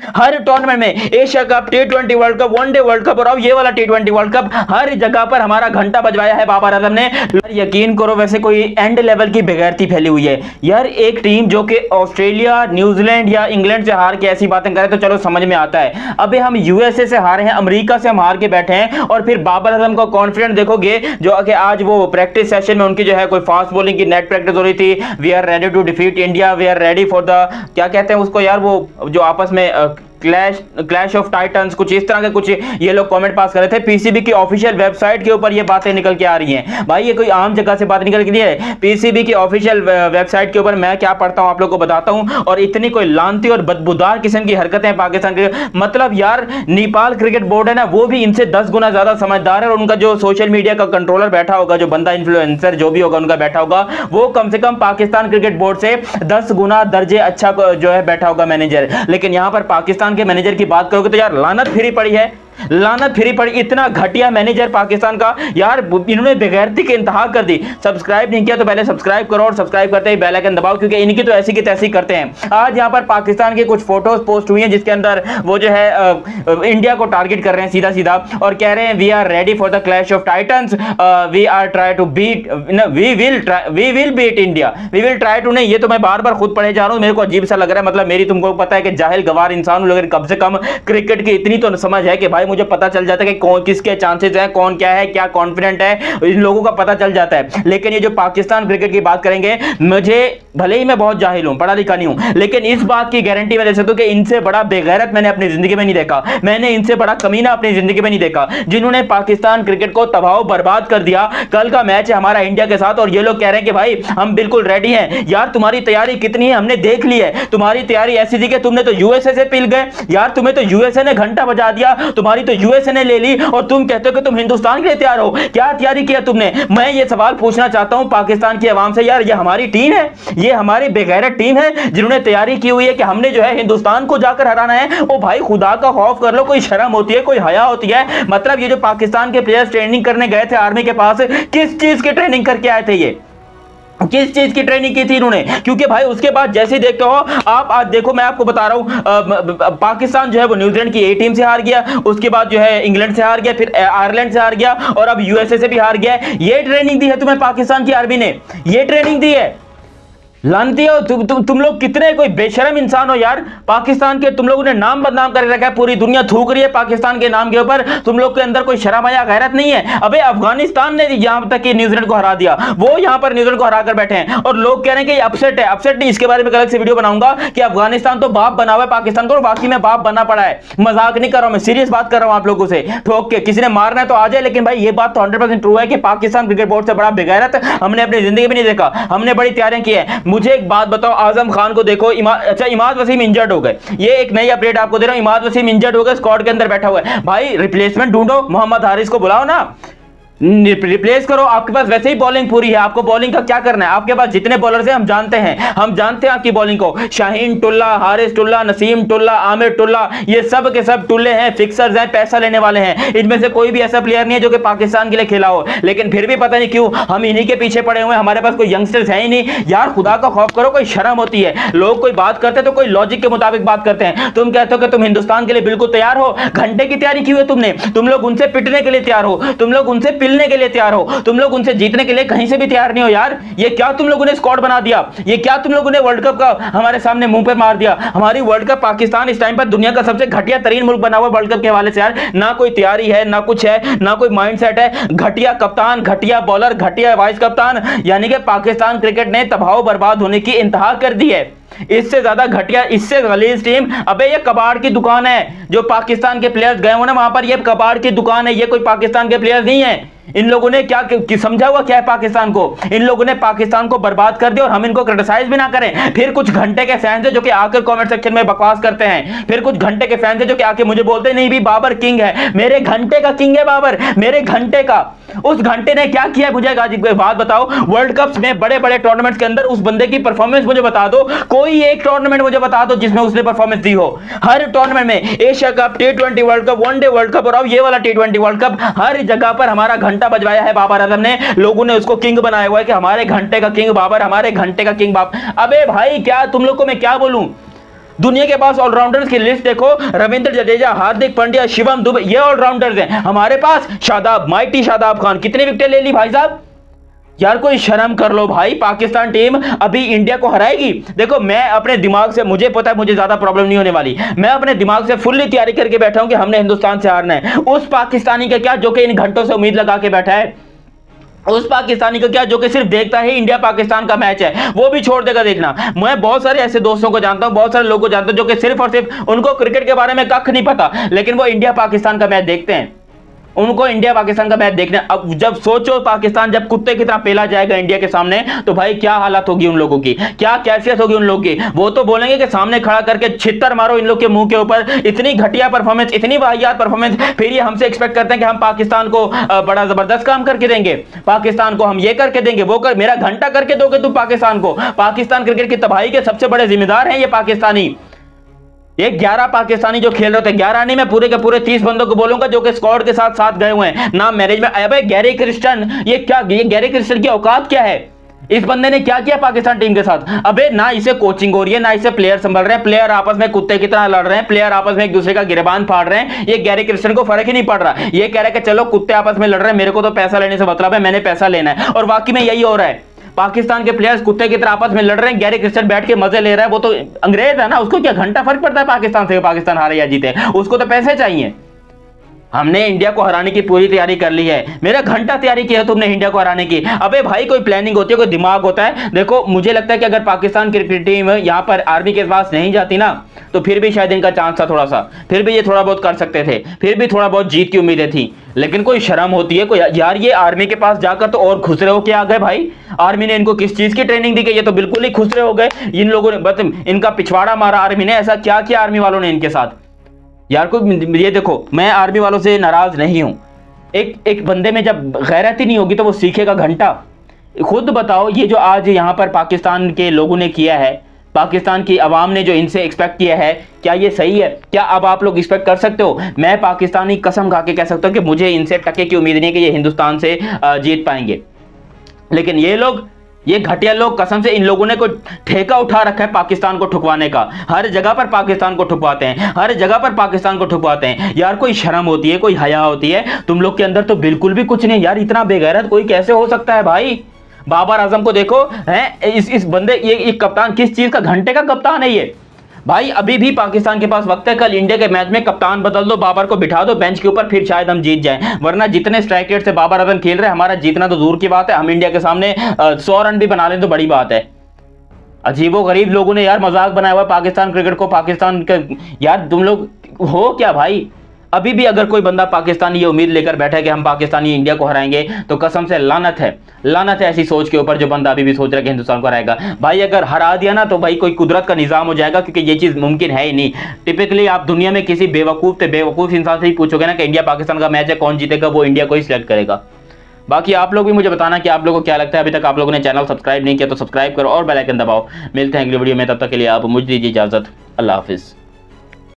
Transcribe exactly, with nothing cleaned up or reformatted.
हर tournament में, Asia cup, T twenty world cup, one day world cup और अब ये वाला टी ट्वेंटी वर्ल्ड कप, हर जगह पर हमारा घंटा बजवाया है बाबर आजम ने। यकीन करो वैसे कोई एंड लेवल की बेगैरती फैली हुई है यार। एक टीम जो कि ऑस्ट्रेलिया, न्यूजीलैंड या इंग्लैंड से हार के ऐसी बातें करे तो चलो समझ में आता है। अबे हम यूएसए से हारे हैं, अमेरिका से हम हार के बैठे हैं और फिर बाबर आजम का कॉन्फिडेंस देखोगे जो कि आज वो प्रैक्टिस सेशन में उनकी जो है कोई फास्ट बॉलिंग की नेट प्रैक्टिस हो रही थी। We are ready to defeat India, we are ready for the, क्या कहते हैं उसको यार, वो जो आपस में क्लैश क्लैश ऑफ टाइटन्स, कुछ इस तरह के कुछ ये लोग कमेंट पास कर रहे थे। पीसीबी की ऑफिशियल वेबसाइट के ऊपर ये बातें निकल के आ रही हैं भाई, ये कोई आम जगह से बात निकल के नहीं है। पीसीबी की ऑफिशियल वेबसाइट के ऊपर मैं क्या पढ़ता हूं आप लोगों को बताता हूं। और इतनी कोई लानती और बदबूदार किस्म की हरकतें हैं पाकिस्तान के, मतलब यार नेपाल क्रिकेट बोर्ड है ना, वो भी इनसे दस गुना ज्यादा समझदार है। और उनका जो सोशल मीडिया का कंट्रोलर बैठा होगा, जो बंदा इन्फ्लुएंसर जो भी होगा उनका बैठा होगा, वो कम से कम पाकिस्तान क्रिकेट बोर्ड से दस गुना दर्जे अच्छा जो है बैठा होगा मैनेजर। लेकिन यहां पर पाकिस्तान के मैनेजर की बात करोगे तो यार लानत फिरी पड़ी है, लानत फिरी पड़ी। इतना घटिया मैनेजर पाकिस्तान का यार, इन्होंने बेगैरती के इंतहा कर दी। सब्सक्राइब नहीं किया तो पहले सब्सक्राइब करो और सब्सक्राइब करते ही बेल आइकन दबाओ, क्योंकि इनकी तो ऐसी की तैसी करते हैं। आज यहां पर पाकिस्तान की कुछ फोटोज पोस्ट हुई हैं जिसके अंदर वो जो है आ, इंडिया को टारगेट कर रहे हैं सीधा सीधा और कह रहे हैं we are ready for the clash of titans, we are try to beat, we will we will beat India, we will try to. नहीं, ये तो मैं बार बार खुद पढ़े जा रहा हूं, मेरे को अजीब सा लग रहा है। मतलब मेरी, तुमको पता है कि जाहिल गवार इंसान हूं, लेकिन कम से कम क्रिकेट की इतनी तो समझ है कि भाई मुझे पता चल जाता है कि कौन किसके चांसेस हैं, कौन क्या है, क्या कॉन्फिडेंट है, इन लोगों का पता चल जाता है। लेकिन ये जो पाकिस्तान क्रिकेट की बात करेंगे, मुझे भले ही मैं बहुत जाहिल हूं, पढ़ा लिखा नहीं हूं, लेकिन इस बात की गारंटी मैं दे सकता हूं कि इनसे बड़ा बेगैरत मैंने अपनी जिंदगी में नहीं देखा, मैंने इनसे बड़ा कमीना अपनी जिंदगी में नहीं देखा, जिन्होंने पाकिस्तान क्रिकेट को तबाह बर्बाद कर दिया। कल का मैच है हमारा इंडिया के साथ और ये लोग कह रहे हैं कि भाई हम बिल्कुल रेडी हैं। यार तुम्हारी तैयारी कितनी है हमने देख ली है, तुम्हारी तैयारी ऐसी थी कि तुमने तो यूएसए से पिल गए यार, तुम्हें तो यूएसए ने घंटा बजा दिया, तुम्हारी तो यूएसए ने ले ली और तुम कहते हो कि तुम हिंदुस्तान के लिए तैयार हो। क्या तैयारी किया तुमने? मैं ये सवाल पूछना चाहता हूं पाकिस्तान की आवाम से, यार ये हमारी टीम है, ये हमारी बेगैरत टीम है जिन्होंने तैयारी की हुई है कि हमने जो है हिंदुस्तान को जाकर हराना है। ओ भाई खुदा का खौफ कर लो, कोई शर्म होती है, कोई हया होती है? मतलब ये जो पाकिस्तान के प्लेयर्स ट्रेनिंग करने गए थे आर्मी के पास, किस चीज की ट्रेनिंग करके आए थे? ये किस चीज की ट्रेनिंग की थी इन्होंने? क्योंकि भाई उसके बाद जैसे देखते हो आप, आज देखो मैं आपको बता रहा हूं, पाकिस्तान जो है वो न्यूजीलैंड की ए टीम से हार गया, उसके बाद जो है इंग्लैंड से हार गया, फिर आयरलैंड से हार गया और अब यूएसए से भी हार गया। ये ट्रेनिंग दी है तुम्हें पाकिस्तान की आर्मी ने, ये ट्रेनिंग दी है। लानती हो तुम तुम तुम लोग कितने कोई बेशरम इंसान हो यार। पाकिस्तान के तुम लोगों ने नाम बदनाम कर रखा है, पूरी दुनिया थूक रही है पाकिस्तान के नाम के ऊपर, तुम लोग के अंदर कोई शर्म या गैरत नहीं है। अबे अफगानिस्तान ने यहां तक कि न्यूजीलैंड को हरा दिया, वो यहां पर न्यूजीलैंड को हरा कर बैठे हैं और लोग कह रहे हैं कि अपसेट है। अपसेट नहीं, इसके बारे में अलग से वीडियो बनाऊंगा कि अफगानिस्तान तो बाप बना हुआ है पाकिस्तान को और बाकी में बाप बना पड़ा है। मजाक नहीं कर रहा हूं मैं, सीरियस बात कर रहा हूं आप लोगों से। ठोक के किसी ने मारना है तो आ जाए, लेकिन भाई ये बात तो हंड्रेड परसेंट ट्रू है कि पाकिस्तान क्रिकेट बोर्ड से बड़ा बेगैरत हमने अपनी जिंदगी में नहीं देखा। हमने बड़ी तैयारियां की है। मुझे एक बात बताओ, आजम खान को देखो, इमा, अच्छा इमाद वसीम इंजर्ड हो गए, ये एक नई अपडेट आपको दे रहा हूं, इमाद वसीम इंजर्ड हो गए, स्क्वाड के अंदर बैठा हुआ है। भाई रिप्लेसमेंट ढूंढो, मोहम्मद हारिस को बुलाओ ना, रिप्लेस करो। आपके पास वैसे ही बॉलिंग पूरी है, आपको बॉलिंग का क्या करना है? आपके पास जितने बॉलर्स हैं हम जानते हैं, हम जानते हैं आपकी बॉलिंग को। शाहीन टुल्ला, हारिस टुल्ला, नसीम टुल्ला, आमिर टुल्ला, ये सब के सब टुल्ले हैं, फिक्सर्स हैं, पैसा लेने वाले हैं। इनमें से कोई भी ऐसा प्लेयर नहीं है जो कि पाकिस्तान के लिए खेला हो, लेकिन फिर भी पता नहीं क्यों हम इन्हीं के पीछे पड़े हुए हैं। हमारे पास कोई यंगस्टर्स है ही नहीं यार, खुदा का खौफ करो, कोई शर्म होती है। लोग कोई बात करते हैं तो कोई लॉजिक के मुताबिक बात करते हैं। तुम कहते हो कि तुम हिंदुस्तान के लिए बिल्कुल तैयार हो, घंटे की तैयारी की हुई है तुमने, तुम लोग उनसे पिटने के लिए तैयार हो, तुम लोग उनसे पिलने के लिए तैयार हो, तुम लोग उनसे जीतने के लिए कहीं से भी तैयार नहीं हो यार। ये क्या तुम लोगों ने स्क्वाड बना दिया, ये क्या तुम लोगों ने वर्ल्ड कप का हमारे सामने मुंह पर मार दिया। हमारी वर्ल्ड कप, पाकिस्तान इस टाइम पर दुनिया का सबसे घटिया तरीन मुल्क बना हुआ वर्ल्ड कप के हवाले से यार। ना कोई तैयारी है, ना कुछ है, ना कोई माइंडसेट है। घटिया कप्तान, घटिया बॉलर, घटिया वाइस कप्तान, यानी कि पाकिस्तान क्रिकेट ने तबाह बर्बाद होने की इंतहा कर दी है। इससे ज्यादा घटिया, इससे गलीज टीम, अबे ये कबाड़ की दुकान है। जो पाकिस्तान के प्लेयर्स गए हो ना वहां पर, ये कबाड़ की दुकान है, ये कोई पाकिस्तान के प्लेयर्स नहीं है। इन लोगों ने क्या समझा हुआ क्या है पाकिस्तान को? इन लोगों ने पाकिस्तान को बर्बाद कर दिया और हम इनको क्रिटिसाइज भी ना करें। फिर कुछ घंटे के फैंस है जो कि आकर कमेंट सेक्शन में बकवास करते हैं, फिर कुछ घंटे के फैंस है जो कि आके मुझे बोलते नहीं भी बाबर किंग है। मेरे घंटे का किंग है बाबर, मेरे घंटे का। उस घंटे ने क्या किया मुझे एक बात बताओ। वर्ल्ड कप में, बड़े बड़े टूर्नामेंट्स के अंदर उस बंदे की परफॉर्मेंस मुझे बता दो, कोई एक टूर्नामेंट मुझे बता दो जिसमें उसने परफॉर्मेंस दी हो। हर टूर्नामेंट में, Asia cup, T twenty world cup, one day world cup और अब ये वाला टी ट्वेंटी वर्ल्ड कप, हर जगह पर हमारा घंटा बजवाया है बाबर आजम ने। लोगों ने उसको किंग बनाया हुआ है कि हमारे घंटे का किंग बाबर, हमारे घंटे का किंग बाबर। अबे भाई क्या तुम लोग को मैं क्या बोलूं, दुनिया के पास ऑलराउंडर्स की लिस्ट देखो, रविंद्र जडेजा, हार्दिक पांड्या, शिवम दुबे, ये ऑलराउंडर्स हैं। हमारे पास शादाब, माइटी शादाब खान, कितनी विकेटें ले ली भाई साहब। यार कोई शर्म कर लो भाई। पाकिस्तान टीम अभी इंडिया को हराएगी। देखो मैं अपने दिमाग से, मुझे पता है मुझे ज्यादा प्रॉब्लम नहीं होने वाली, मैं अपने दिमाग से फुल्ली तैयारी करके बैठा हूं कि हमने हिंदुस्तान से हारना है। उस पाकिस्तानी का क्या जो कि इन घंटों से उम्मीद लगा के बैठा है, उस पाकिस्तानी को क्या जो कि सिर्फ देखता है इंडिया पाकिस्तान का मैच है, वो भी छोड़ देगा देखना। मैं बहुत सारे ऐसे दोस्तों को जानता हूं, बहुत सारे लोगों को जानता हूं जो कि सिर्फ और सिर्फ उनको क्रिकेट के बारे में कख नहीं पता, लेकिन वो इंडिया पाकिस्तान का मैच देखते हैं। उनको इंडिया पाकिस्तान का मैच देखना। अब जब सोचो पाकिस्तान जब कुत्ते की तरह पेला जाएगा इंडिया के सामने, तो भाई क्या हालत होगी उन लोगों की, क्या कैफियत होगी उन लोगों की। वो तो बोलेंगे कि सामने खड़ा करके छित्तर मारो इन लोग के मुंह के ऊपर। इतनी घटिया परफॉर्मेंस, इतनी वाहियात परफॉर्मेंस, फिर ये हमसे एक्सपेक्ट करते हैं कि हम पाकिस्तान को बड़ा जबरदस्त काम करके देंगे, पाकिस्तान को हम ये करके देंगे, वो कर, मेरा घंटा करके दोगे तुम पाकिस्तान को। पाकिस्तान क्रिकेट की तबाही के सबसे बड़े जिम्मेदार हैं ये पाकिस्तानी। ये ग्यारह पाकिस्तानी जो खेल रहे थे, ग्यारह नहीं, मैं पूरे के पूरे तीस बंदों को बोलूंगा जो कि स्क्वाड के साथ साथ गए हुए हैं, ना मैनेजमेंट। अबे गैरी क्रिस्टन, ये क्या, ये गैरी क्रिस्टन की औकात क्या है? इस बंदे ने क्या किया पाकिस्तान टीम के साथ? अबे ना इसे कोचिंग हो रही है, ना इसे प्लेयर संभल रहे हैं, प्लेयर आपस में कुत्ते की तरह लड़ रहे हैं, प्लेयर आपस में एक दूसरे का गिरबान फाड़ रहे हैं। ये गैरी क्रिस्टन को फर्क ही नहीं पड़ रहा, ये कह रहा है कि चलो कुत्ते आपस में लड़ रहे हैं, मेरे को तो पैसा लेने से मतलब है, मैंने पैसा लेना है। और वाकई में यही हो रहा है, पाकिस्तान के प्लेयर्स कुत्ते की तरह आपस में लड़ रहे हैं, गैरी क्रिस्टन बैठ के मजे ले रहा है। वो तो अंग्रेज है ना, उसको क्या घंटा फर्क पड़ता है पाकिस्तान से, पाकिस्तान हारे या जीते, उसको तो पैसे चाहिए। हमने इंडिया को हराने की पूरी तैयारी कर ली है, मेरा घंटा तैयारी किया है तुमने इंडिया को हराने की। अबे भाई कोई प्लानिंग होती है, कोई दिमाग होता है। देखो मुझे लगता है कि अगर पाकिस्तान क्रिकेट टीम यहाँ पर आर्मी के पास नहीं जाती ना, तो फिर भी शायद इनका चांस था थोड़ा सा, फिर भी ये थोड़ा बहुत कर सकते थे, फिर भी थोड़ा बहुत जीत की उम्मीदें थी। लेकिन कोई शर्म होती है कोई, यार ये आर्मी के पास जाकर तो और खुसरे होके आ गए भाई। आर्मी ने इनको किस चीज की ट्रेनिंग दी गई, ये तो बिल्कुल ही खुसरे हो गए इन लोगों ने। बस इनका पिछवाड़ा मारा आर्मी ने, ऐसा क्या किया आर्मी वालों ने इनके साथ। यार कोई ये देखो, मैं आर्मी वालों से नाराज नहीं हूं, एक एक बंदे में जब गैरत ही नहीं होगी तो वो सीखेगा घंटा। खुद बताओ, ये जो आज यहां पर पाकिस्तान के लोगों ने किया है, पाकिस्तान की आवाम ने जो इनसे एक्सपेक्ट किया है, क्या ये सही है? क्या अब आप लोग एक्सपेक्ट कर सकते हो? मैं पाकिस्तानी कसम खा के कह सकता हूं कि मुझे इनसे टके की उम्मीद नहीं है कि ये हिंदुस्तान से जीत पाएंगे। लेकिन ये लोग, ये घटिया लोग, कसम से इन लोगों ने कोई ठेका उठा रखा है पाकिस्तान को ठुकवाने का। हर जगह पर पाकिस्तान को ठुकवाते हैं, हर जगह पर पाकिस्तान को ठुकवाते हैं। यार कोई शर्म होती है, कोई हया होती है? तुम लोग के अंदर तो बिल्कुल भी कुछ नहीं यार। इतना बेगैरत कोई कैसे हो सकता है भाई? बाबर आजम को देखो, हैं इस इस बंदे, ये, ये कप्तान किस चीज का, घंटे का कप्तान है ये भाई। अभी भी पाकिस्तान के पास वक्त है, कल इंडिया के मैच में कप्तान बदल दो, बाबर को बिठा दो बेंच के ऊपर, फिर शायद हम जीत जाएं। वरना जितने स्ट्राइक रेट से बाबर आजम खेल रहे हैं, हमारा जीतना तो दूर की बात है, हम इंडिया के सामने सौ रन भी बना लें तो बड़ी बात है। अजीबो गरीब लोगों ने यार मजाक बनाया हुआ पाकिस्तान क्रिकेट को, पाकिस्तान का। यार तुम लोग हो क्या भाई? अभी भी अगर कोई बंदा पाकिस्तानी ये उम्मीद लेकर बैठा है कि हम पाकिस्तानी इंडिया को हराएंगे, तो कसम से लानत है, लानत है ऐसी सोच के ऊपर जो बंदा अभी भी सोच रहा है कि हिंदुस्तान को हराएगा। भाई अगर हरा दिया ना तो भाई कोई कुदरत का निजाम हो जाएगा, क्योंकि ये चीज मुमकिन है ही नहीं। टिपिकली आप दुनिया में किसी बेवकूफ से बेवकूफ इंसान से ही पूछोगे ना कि इंडिया पाकिस्तान का मैच है कौन जीतेगा, वो इंडिया को ही सिलेक्ट करेगा। बाकी आप लोग भी मुझे बताना कि आप लोगों को क्या लगता है। अभी तक आप लोगों ने चैनल सब्सक्राइब नहीं किया तो सब्सक्राइब करो और बेल आइकन दबाओ। मिलते हैं अगली वीडियो में, तब तक के लिए आप मुझे दीजिए इजाजत। अल्लाह हाफिज।